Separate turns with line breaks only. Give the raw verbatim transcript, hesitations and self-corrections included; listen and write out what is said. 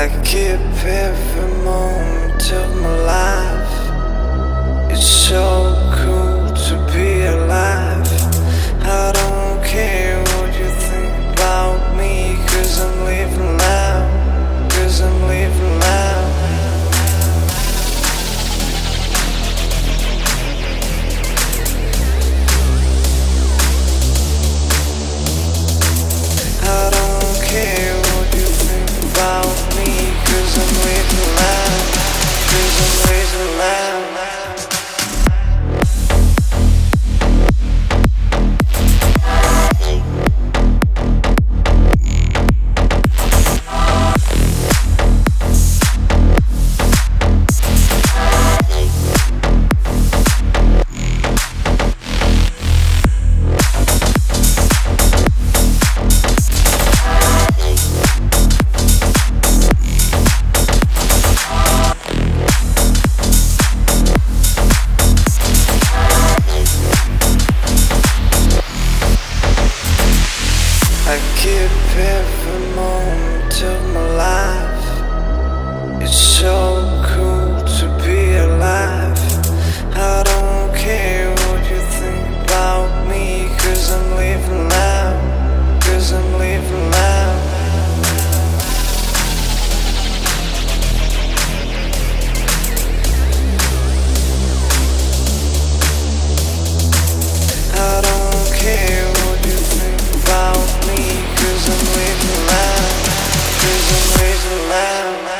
I keep every moment of my life. It's so cool to be alive. I don't care what you think about me, cause I'm living loud, cause I'm living loud. I don't care what you think about me, cause I'm living loud, cause I'm living loud. I keep every moment of my life. It's so cool to be alive. I don't care what you think about me, cause I'm living loud, cause I'm living loud. I don't care what you think about me, cause I'm living loud, cause I'm living loud.